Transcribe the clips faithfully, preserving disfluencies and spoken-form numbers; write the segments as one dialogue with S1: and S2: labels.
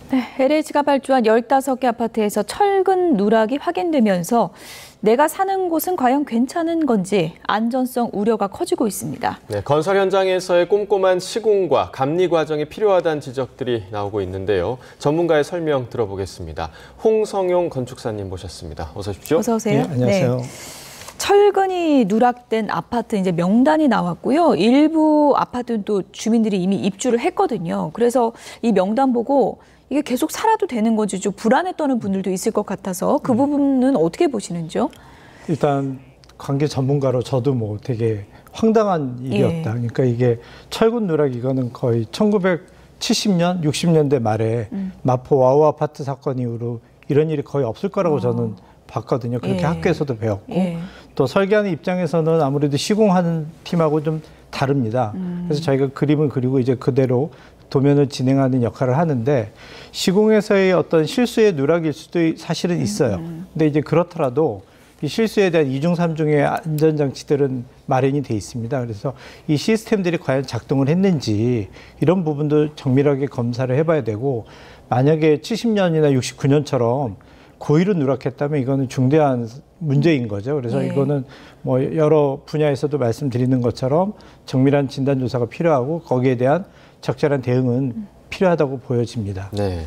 S1: 네, 엘에이치가 발주한 열다섯 개 아파트에서 철근 누락이 확인되면서 내가 사는 곳은 과연 괜찮은 건지 안전성 우려가 커지고 있습니다.
S2: 네, 건설 현장에서의 꼼꼼한 시공과 감리 과정이 필요하다는 지적들이 나오고 있는데요. 전문가의 설명 들어보겠습니다. 홍성용 건축사님 모셨습니다. 어서 오십시오.
S1: 어서 오세요.
S3: 네, 안녕하세요.
S1: 네. 철근이 누락된 아파트 이제 명단이 나왔고요. 일부 아파트는 또 주민들이 이미 입주를 했거든요. 그래서 이 명단 보고 이게 계속 살아도 되는 건지 좀 불안해 떠는 분들도 있을 것 같아서 그 부분은 어떻게 보시는지요?
S3: 일단 관계 전문가로 저도 뭐 되게 황당한 일이었다.
S1: 예.
S3: 그러니까 이게 철근 누락 이거는 거의 천구백칠십 년, 육십 년대 말에 음. 마포 와우 아파트 사건 이후로 이런 일이 거의 없을 거라고 어. 저는 봤거든요. 그렇게
S1: 예.
S3: 학교에서도 배웠고
S1: 예.
S3: 또 설계하는 입장에서는 아무래도 시공하는 팀하고 좀 다릅니다. 음. 그래서 저희가 그림을 그리고 이제 그대로 도면을 진행하는 역할을 하는데 시공에서의 어떤 실수의 누락일 수도 사실은 있어요. 음. 근데 이제 그렇더라도 이 실수에 대한 이중 삼중의 안전장치들은 마련이 돼 있습니다. 그래서 이 시스템들이 과연 작동을 했는지 이런 부분도 정밀하게 검사를 해봐야 되고 만약에 칠십 년이나 육십구 년처럼 고의로 누락했다면 이거는 중대한 문제인 거죠. 그래서 예. 이거는 뭐 여러 분야에서도 말씀드리는 것처럼 정밀한 진단조사가 필요하고 거기에 대한 적절한 대응은 음. 필요하다고 보여집니다.
S2: 네,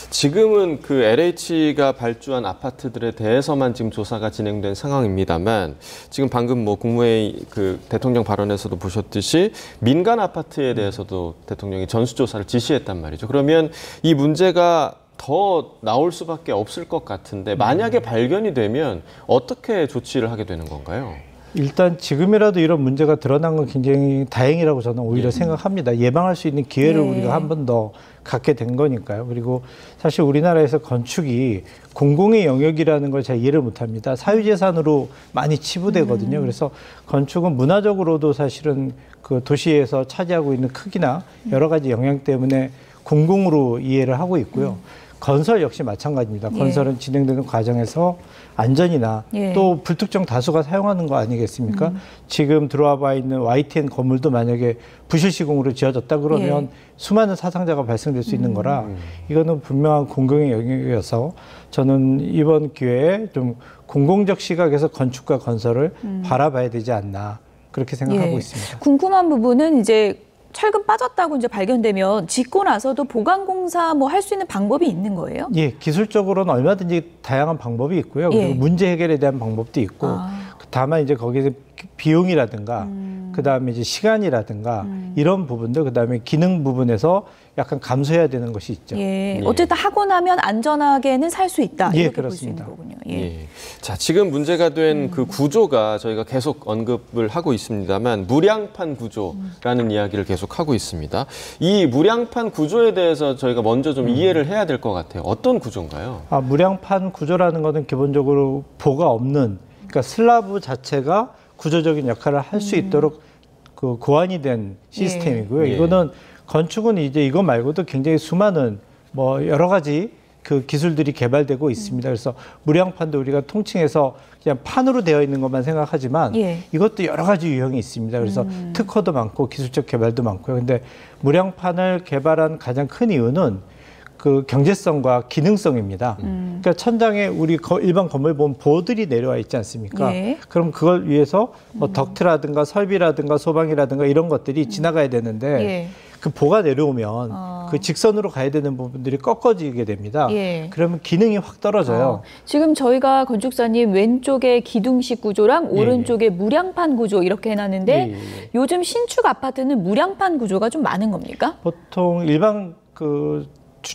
S2: 지금은 그 엘에이치가 발주한 아파트들에 대해서만 지금 조사가 진행된 상황입니다만 지금 방금 뭐 국무회의 그 대통령 발언에서도 보셨듯이 민간 아파트에 대해서도 대통령이 전수조사를 지시했단 말이죠. 그러면 이 문제가 더 나올 수밖에 없을 것 같은데 만약에 발견이 되면 어떻게 조치를 하게 되는 건가요?
S3: 일단 지금이라도 이런 문제가 드러난 건 굉장히 다행이라고 저는 오히려 예. 생각합니다. 예방할 수 있는 기회를 예. 우리가 한 번 더 갖게 된 거니까요. 그리고 사실 우리나라에서 건축이 공공의 영역이라는 걸 잘 이해를 못합니다. 사유재산으로 많이 치부되거든요. 음. 그래서 건축은 문화적으로도 사실은 그 도시에서 차지하고 있는 크기나 여러 가지 영향 때문에 공공으로 이해를 하고 있고요. 음. 건설 역시 마찬가지입니다. 예. 건설은 진행되는 과정에서 안전이나 예. 또 불특정 다수가 사용하는 거 아니겠습니까? 음. 지금 들어와 봐 있는 와이티엔 건물도 만약에 부실 시공으로 지어졌다 그러면 예. 수많은 사상자가 발생될 수 있는 음. 거라 이거는 분명한 공공의 영역이어서 저는 이번 기회에 좀 공공적 시각에서 건축과 건설을 음. 바라봐야 되지 않나 그렇게 생각하고
S1: 예.
S3: 있습니다.
S1: 궁금한 부분은 이제 철근 빠졌다고 이제 발견되면 짓고 나서도 보강 공사 뭐 할 수 있는 방법이 있는 거예요?
S3: 예, 기술적으로는 얼마든지 다양한 방법이 있고요. 그리고
S1: 예.
S3: 문제 해결에 대한 방법도 있고,
S1: 아.
S3: 다만 이제 거기서 비용이라든가, 음. 그 다음에 이제 시간이라든가 음. 이런 부분들, 그 다음에 기능 부분에서 약간 감소해야 되는 것이 있죠.
S1: 예. 예. 어쨌든 하고 나면 안전하게는 살 수 있다.
S3: 예,
S1: 이렇게
S3: 그렇습니다.
S1: 볼 수 있는 거군요. 예.
S2: 예. 자, 지금 문제가 된 그 음. 구조가 저희가 계속 언급을 하고 있습니다만 무량판 구조라는 음. 이야기를 계속 하고 있습니다. 이 무량판 구조에 대해서 저희가 먼저 좀 음. 이해를 해야 될 것 같아요. 어떤 구조인가요?
S3: 아, 무량판 구조라는 것은 기본적으로 보가 없는, 그러니까 슬라브 자체가 구조적인 역할을 할 수 음. 있도록 그 고안이 된 시스템이고요.
S2: 예.
S3: 이거는 건축은 이제 이거 말고도 굉장히 수많은 뭐 여러 가지 그 기술들이 개발되고 있습니다. 그래서 무량판도 우리가 통칭해서 그냥 판으로 되어 있는 것만 생각하지만 예. 이것도 여러 가지 유형이 있습니다. 그래서 음. 특허도 많고 기술적 개발도 많고요. 근데 무량판을 개발한 가장 큰 이유는 그 경제성과 기능성입니다. 음. 그러니까 천장에 우리 일반 건물 보면 보들이 내려와 있지 않습니까? 예. 그럼 그걸 위해서 뭐 덕트라든가 설비라든가 소방이라든가 이런 것들이 음. 지나가야 되는데 예. 그 보가 내려오면 어. 그 직선으로 가야 되는 부분들이 꺾어지게 됩니다. 예. 그러면 기능이 확 떨어져요.
S1: 어. 지금 저희가 건축사님 왼쪽에 기둥식 구조랑 예. 오른쪽에 무량판 구조 이렇게 해놨는데 예. 예. 요즘 신축 아파트는 무량판 구조가 좀 많은 겁니까?
S3: 보통 일반 그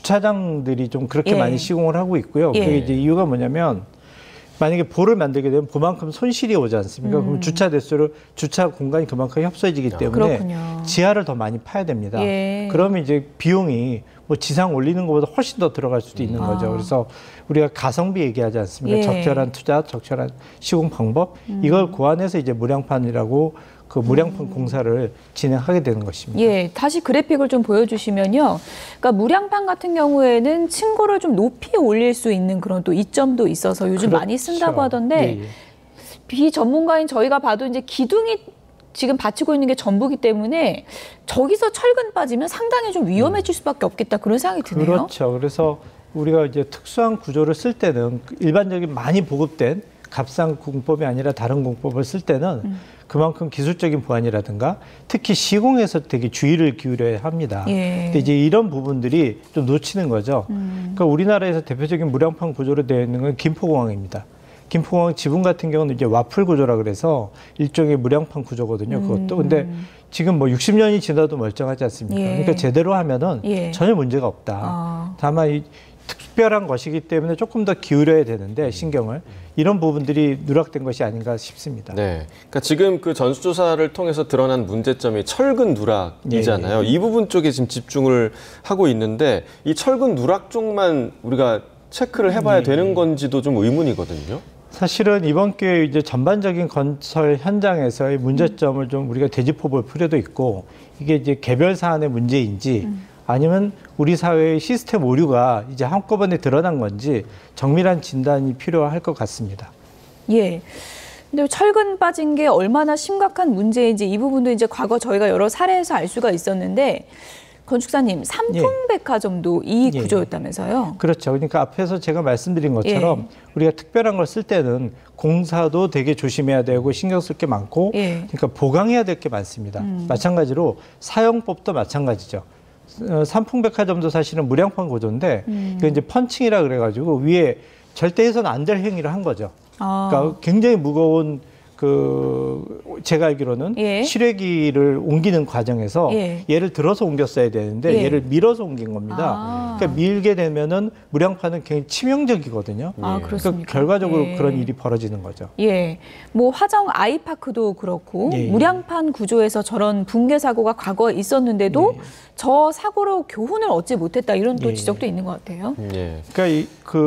S3: 주차장들이 좀 그렇게 예. 많이 시공을 하고 있고요. 예. 그게 이제 이유가 뭐냐면 만약에 보를 만들게 되면 그만큼 손실이 오지 않습니까? 음. 그럼 주차 대수를 주차 공간이 그만큼 협소해지기 때문에
S1: 그렇군요.
S3: 지하를 더 많이 파야 됩니다.
S1: 예.
S3: 그러면 이제 비용이 뭐 지상 올리는 것보다 훨씬 더 들어갈 수도 있는 음. 거죠.
S1: 아.
S3: 그래서 우리가 가성비 얘기하지 않습니까?
S1: 예.
S3: 적절한 투자, 적절한 시공 방법 음. 이걸 고안해서 이제 무량판이라고 그 무량판 음. 공사를 진행하게 되는 것입니다.
S1: 예, 다시 그래픽을 좀 보여주시면요. 그러니까 무량판 같은 경우에는 층고를 좀 높이 올릴 수 있는 그런 또 이점도 있어서 요즘
S3: 그렇죠.
S1: 많이 쓴다고 하던데
S3: 예, 예.
S1: 비전문가인 저희가 봐도 이제 기둥이 지금 받치고 있는 게 전부기 때문에 저기서 철근 빠지면 상당히 좀 위험해질 수밖에 없겠다 그런 생각이 드네요.
S3: 그렇죠. 그래서 우리가 이제 특수한 구조를 쓸 때는 일반적인 많이 보급된 값싼 공법이 아니라 다른 공법을 쓸 때는 음. 그만큼 기술적인 보완이라든가 특히 시공에서 되게 주의를 기울여야 합니다.
S1: 예.
S3: 근데 이제 이런 부분들이 좀 놓치는 거죠. 음. 그러니까 우리나라에서 대표적인 무량판 구조로 되어 있는 건 김포공항입니다. 김포공항 지붕 같은 경우는 이제 와플 구조라 그래서 일종의 무량판 구조거든요. 그것도. 음. 근데 지금 뭐 육십 년이 지나도 멀쩡하지 않습니까?
S1: 예.
S3: 그러니까 제대로 하면은 예. 전혀 문제가 없다.
S1: 아.
S3: 다만 이 특별한 것이기 때문에 조금 더 기울여야 되는데 신경을 이런 부분들이 누락된 것이 아닌가 싶습니다.
S2: 네, 그러니까 지금 그 전수조사를 통해서 드러난 문제점이 철근 누락이잖아요. 예, 예. 이 부분 쪽에 지금 집중을 하고 있는데 이 철근 누락 쪽만 우리가 체크를 해봐야 예. 되는 건지도 좀 의문이거든요.
S3: 사실은 이번 기회에 이제 전반적인 건설 현장에서의 문제점을 좀 우리가 되짚어볼 필요도 있고 이게 이제 개별 사안의 문제인지. 음. 아니면 우리 사회의 시스템 오류가 이제 한꺼번에 드러난 건지 정밀한 진단이 필요할 것 같습니다.
S1: 예. 근데 철근 빠진 게 얼마나 심각한 문제인지 이 부분도 이제 과거 저희가 여러 사례에서 알 수가 있었는데 건축사님, 삼풍백화점도 예. 이 구조였다면서요?
S3: 그렇죠. 그러니까 앞에서 제가 말씀드린 것처럼 예. 우리가 특별한 걸 쓸 때는 공사도 되게 조심해야 되고 신경 쓸 게 많고 예. 그러니까 보강해야 될 게 많습니다. 음. 마찬가지로 사용법도 마찬가지죠. 삼풍백화점도 사실은 무량판 구조인데 음. 이거 이제 펀칭이라 그래가지고 위에 절대 해서는 안 될 행위를 한 거죠. 아. 그러니까 굉장히 무거운 그 제가 알기로는 예. 실외기를 옮기는 과정에서 예. 얘를 들어서 옮겼어야 되는데 예. 얘를 밀어서 옮긴 겁니다. 아. 그러니까 밀게 되면은 무량판은 굉장히 치명적이거든요.
S1: 아, 그렇습니까?
S3: 그러니까 결과적으로
S1: 예.
S3: 그런 일이 벌어지는 거죠.
S1: 예, 뭐 화정 아이파크도 그렇고 예. 무량판 구조에서 저런 붕괴 사고가 과거에 있었는데도 예. 저 사고로 교훈을 얻지 못했다 이런 또 예. 지적도 있는 것 같아요.
S2: 예.
S3: 그러니까 이,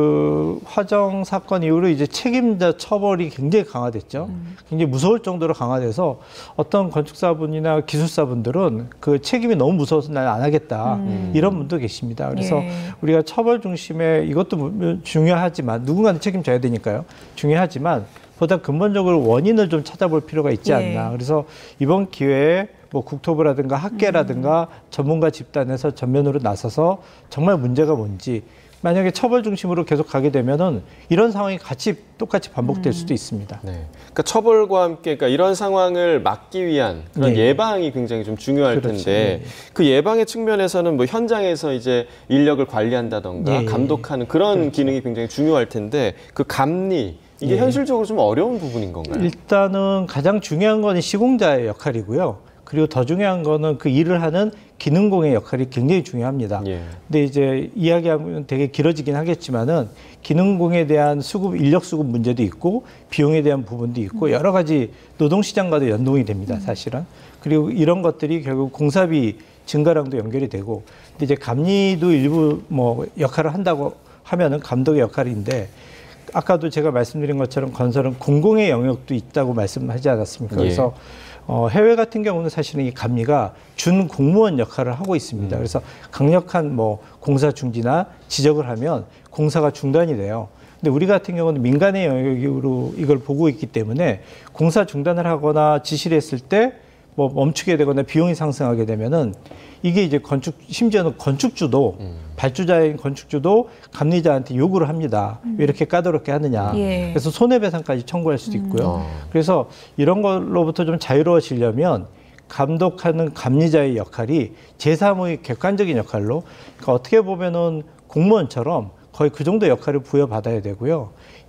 S3: 그 화정 사건 이후로 이제 책임자 처벌이 굉장히 강화됐죠. 음. 굉장히 무서울 정도로 강화돼서 어떤 건축사분이나 기술사분들은 그 책임이 너무 무서워서 난 안 하겠다 음. 이런 분도 계십니다. 그래서 예. 우리가 처벌 중심에 이것도 중요하지만 누군가는 책임져야 되니까요. 중요하지만 보다 근본적으로 원인을 좀 찾아볼 필요가 있지 않나. 예. 그래서 이번 기회에 뭐 국토부라든가 학계라든가 음. 전문가 집단에서 전면으로 나서서 정말 문제가 뭔지 만약에 처벌 중심으로 계속 가게 되면은 이런 상황이 같이 똑같이 반복될 음. 수도 있습니다.
S2: 네. 그러니까 처벌과 함께 그러니까 이런 상황을 막기 위한 그런 네. 예방이 굉장히 좀 중요할 그렇죠. 텐데 네. 그 예방의 측면에서는 뭐 현장에서 이제 인력을 관리한다던가 네. 감독하는 그런 그렇죠. 기능이 굉장히 중요할 텐데 그 감리 이게 네. 현실적으로 좀 어려운 부분인 건가요?
S3: 일단은 가장 중요한 건 시공자의 역할이고요. 그리고 더 중요한 거는 그 일을 하는 기능공의 역할이 굉장히 중요합니다. 예. 근데 이제 이야기하면 되게 길어지긴 하겠지만은 기능공에 대한 수급, 인력 수급 문제도 있고 비용에 대한 부분도 있고 여러 가지 노동시장과도 연동이 됩니다, 사실은. 그리고 이런 것들이 결국 공사비 증가랑도 연결이 되고 근데 이제 감리도 일부 뭐 역할을 한다고 하면은 감독의 역할인데 아까도 제가 말씀드린 것처럼 건설은 공공의 영역도 있다고 말씀하지 않았습니까? 예. 그래서 어, 해외 같은 경우는 사실은 이 감리가 준 공무원 역할을 하고 있습니다. 음. 그래서 강력한 뭐 공사 중지나 지적을 하면 공사가 중단이 돼요. 근데 우리 같은 경우는 민간의 영역으로 이걸 보고 있기 때문에 공사 중단을 하거나 지시를 했을 때 뭐 멈추게 되거나 비용이 상승하게 되면은 이게 이제 건축, 심지어는 건축주도, 음. 발주자인 건축주도 감리자한테 요구를 합니다. 음. 왜 이렇게 까다롭게 하느냐. 예. 그래서 손해배상까지 청구할 수도 있고요. 음. 그래서 이런 걸로부터 좀 자유로워지려면 감독하는 감리자의 역할이 제사무의 객관적인 역할로, 그러니까 어떻게 보면은 공무원처럼 거의 그 정도 역할을 부여받아야 되고요.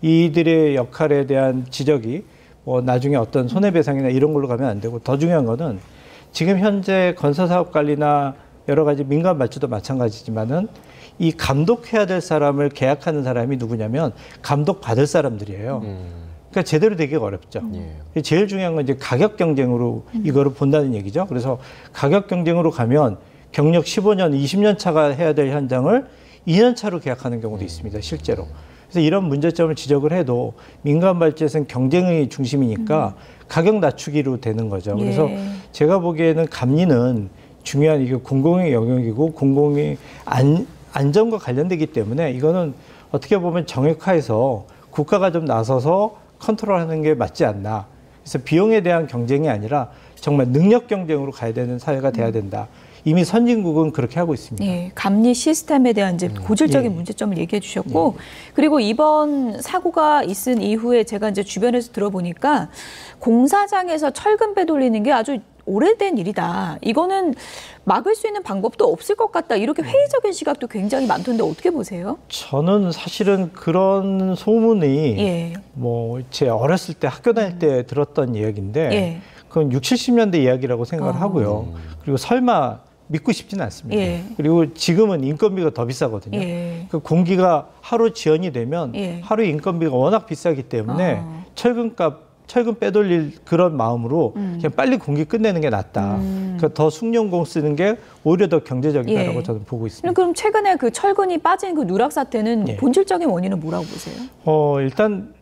S3: 이들의 역할에 대한 지적이 뭐 나중에 어떤 손해배상이나 이런 걸로 가면 안 되고 더 중요한 거는 지금 현재 건설사업관리나 여러 가지 민간 발주도 마찬가지지만은 이 감독해야 될 사람을 계약하는 사람이 누구냐면 감독받을 사람들이에요. 음. 그러니까 제대로 되기가 어렵죠. 예. 제일 중요한 건 이제 가격 경쟁으로 음. 이거를 본다는 얘기죠. 그래서 가격 경쟁으로 가면 경력 십오 년, 이십 년 차가 해야 될 현장을 이 년 차로 계약하는 경우도 음. 있습니다. 실제로. 그래서 이런 문제점을 지적을 해도 민간 발주에서는 경쟁의 중심이니까 음. 가격 낮추기로 되는 거죠. 그래서 예. 제가 보기에는 감리는 중요한 이게 공공의 영역이고 공공의 안, 안전과 관련되기 때문에 이거는 어떻게 보면 정액화해서 국가가 좀 나서서 컨트롤하는 게 맞지 않나. 그래서 비용에 대한 경쟁이 아니라 정말 능력 경쟁으로 가야 되는 사회가 돼야 된다. 이미 선진국은 그렇게 하고 있습니다.
S1: 예, 감리 시스템에 대한 이제 고질적인
S3: 예.
S1: 문제점을 얘기해 주셨고, 그리고 이번 사고가 있은 이후에 제가 이제 주변에서 들어보니까 공사장에서 철근 빼돌리는 게 아주 오래된 일이다. 이거는 막을 수 있는 방법도 없을 것 같다. 이렇게 회의적인 시각도 굉장히 많던데 어떻게 보세요?
S3: 저는 사실은 그런 소문이
S1: 예.
S3: 뭐 제 어렸을 때 학교 다닐 때 들었던 이야기인데
S1: 예.
S3: 그건 육십, 칠십 년대 이야기라고 생각을
S1: 어.
S3: 하고요. 그리고 설마 믿고 싶지는 않습니다.
S1: 예.
S3: 그리고 지금은 인건비가 더 비싸거든요.
S1: 예.
S3: 그 공기가 하루 지연이 되면
S1: 예.
S3: 하루 인건비가 워낙 비싸기 때문에
S1: 어.
S3: 철근값 철근 빼돌릴 그런 마음으로
S1: 음.
S3: 그냥 빨리 공기 끝내는 게 낫다.
S1: 음.
S3: 그러니까 더 숙련공 쓰는 게 오히려 더 경제적이다라고
S1: 예.
S3: 저는 보고 있습니다.
S1: 그럼 최근에 그 철근이 빠진 그 누락 사태는
S3: 예.
S1: 본질적인 원인은 뭐라고 보세요?
S3: 어, 일단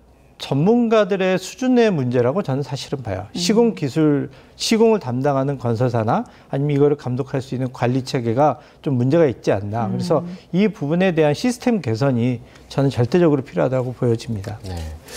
S3: 전문가들의 수준의 문제라고 저는 사실은 봐요.
S1: 음.
S3: 시공 기술, 시공을 담당하는 건설사나 아니면 이거를 감독할 수 있는 관리 체계가 좀 문제가 있지 않나.
S1: 음.
S3: 그래서 이 부분에 대한 시스템 개선이 저는 절대적으로 필요하다고 보여집니다.
S2: 네.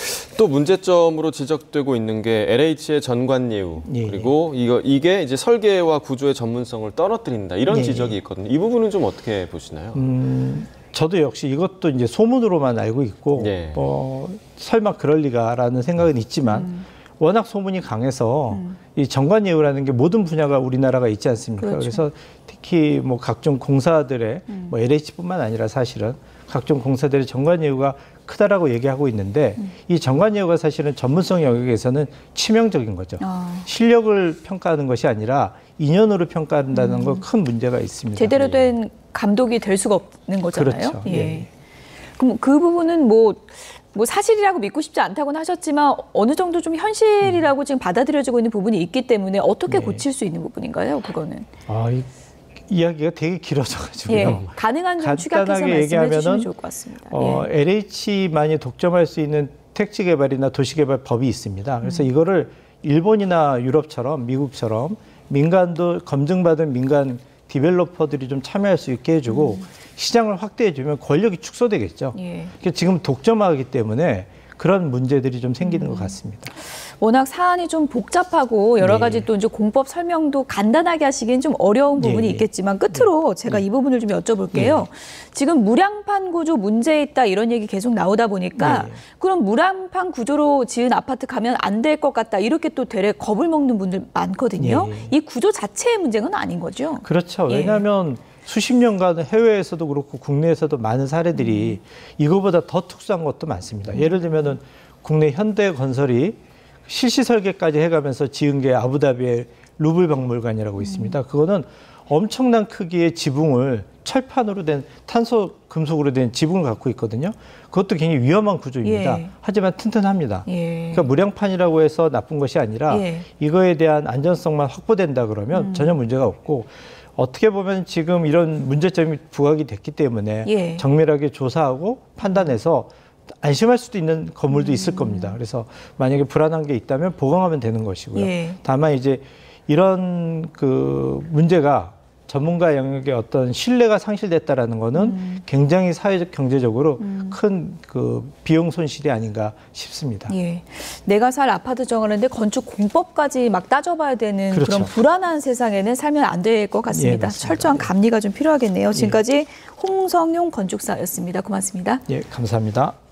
S2: 또 문제점으로 지적되고 있는 게 엘에이치의 전관 예우
S3: 예,
S2: 그리고 이거 이게 이제 설계와 구조의 전문성을 떨어뜨린다 이런
S3: 예,
S2: 지적이 있거든요. 이 부분은 좀 어떻게 보시나요?
S3: 음, 저도 역시 이것도 이제 소문으로만 알고 있고,
S2: 예.
S3: 뭐 설마 그럴 리가라는 생각은 있지만
S1: 음.
S3: 워낙 소문이 강해서
S1: 음.
S3: 이 정관 예우라는 게 모든 분야가 우리나라가 있지 않습니까?
S1: 그렇죠.
S3: 그래서 특히 뭐 각종 공사들의
S1: 음.
S3: 뭐 엘에이치뿐만 아니라 사실은 각종 공사들의 정관 예우가 크다라고 얘기하고 있는데
S1: 음.
S3: 이 정관 예우가 사실은 전문성 영역에서는 치명적인 거죠.
S1: 아.
S3: 실력을 평가하는 것이 아니라 인연으로 평가한다는 건 큰 문제가 있습니다.
S1: 제대로 된 감독이 될 수가 없는 거잖아요.
S3: 그렇죠.
S1: 예.
S3: 예.
S1: 그럼 그 부분은 뭐, 뭐 사실이라고 믿고 싶지 않다고는 하셨지만 어느 정도 좀 현실이라고 지금 받아들여지고 있는 부분이 있기 때문에 어떻게
S3: 네.
S1: 고칠 수 있는 부분인가요? 그거는.
S3: 아, 이, 이야기가 되게 길어져가지고요.
S1: 예. 가능한 좀 추격해서
S3: 간단하게
S1: 말씀해
S3: 얘기하면은
S1: 주시면 좋을 것 같습니다.
S3: 어,
S1: 예.
S3: 엘에이치만이 독점할 수 있는 택지 개발이나 도시 개발 법이 있습니다. 그래서
S1: 음.
S3: 이거를 일본이나 유럽처럼 미국처럼 민간도 검증받은 민간 디벨로퍼들이 좀 참여할 수 있게 해주고
S1: 음.
S3: 시장을 확대해주면 권력이 축소되겠죠.
S1: 예.
S3: 그러니까 지금 독점하기 때문에 그런 문제들이 좀 생기는
S1: 음.
S3: 것 같습니다.
S1: 워낙 사안이 좀 복잡하고 여러
S3: 네.
S1: 가지 또 이제 공법 설명도 간단하게 하시기엔 좀 어려운 부분이
S3: 예, 예.
S1: 있겠지만 끝으로 제가 이 부분을 좀 여쭤볼게요. 지금 무량판 구조 문제 있다 이런 얘기 계속 나오다 보니까
S3: 예, 예.
S1: 그럼 무량판 구조로 지은 아파트 가면 안 될 것 같다 이렇게 또 되레 겁을 먹는 분들 많거든요.
S3: 예, 예.
S1: 이 구조 자체의 문제는 아닌 거죠.
S3: 그렇죠.
S1: 예.
S3: 왜냐하면 수십 년간 해외에서도 그렇고 국내에서도 많은 사례들이 이거보다 더 특수한 것도 많습니다. 예를 들면은 국내 현대건설이 실시 설계까지 해가면서 지은 게 아부다비의 루블 박물관이라고 있습니다. 그거는 엄청난 크기의 지붕을 철판으로 된 탄소 금속으로 된 지붕을 갖고 있거든요. 그것도 굉장히 위험한 구조입니다.
S1: 예.
S3: 하지만 튼튼합니다.
S1: 예.
S3: 그러니까 무량판이라고 해서 나쁜 것이 아니라
S1: 예.
S3: 이거에 대한 안전성만 확보된다 그러면
S1: 음.
S3: 전혀 문제가 없고 어떻게 보면 지금 이런 문제점이 부각이 됐기 때문에
S1: 예.
S3: 정밀하게 조사하고 판단해서 안심할 수도 있는 건물도
S1: 음.
S3: 있을 겁니다. 그래서 만약에 불안한 게 있다면 보강하면 되는 것이고요.
S1: 예.
S3: 다만 이제 이런 그 문제가 전문가 영역의 어떤 신뢰가 상실됐다라는 거는
S1: 음.
S3: 굉장히 사회적 경제적으로
S1: 음.
S3: 큰 그 비용 손실이 아닌가 싶습니다.
S1: 예. 내가 살 아파트 정하는데 건축 공법까지 막 따져봐야 되는
S3: 그렇죠.
S1: 그런 불안한 세상에는 살면 안 될 것 같습니다.
S3: 예, 맞습니다.
S1: 철저한 감리가 좀 필요하겠네요. 지금까지 홍성용 건축사였습니다. 고맙습니다.
S3: 예, 감사합니다.